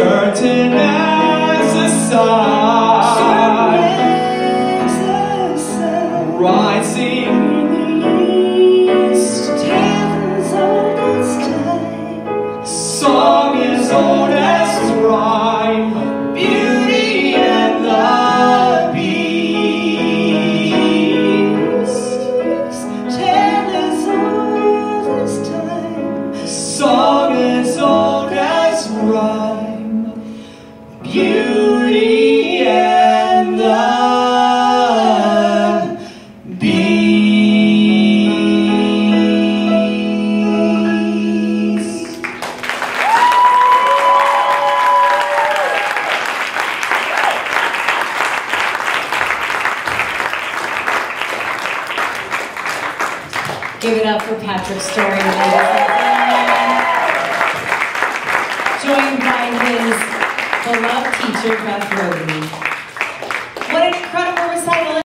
certain as the sun, rising in the east. Tales old as time, Song as old as rhyme, Beauty and the Beast. tale as old as time, Song as old as rhyme, Beauty and the Beast. Give it up for Patrick Storey, joined by his beloved teacher, Beth Roden. What an incredible recital.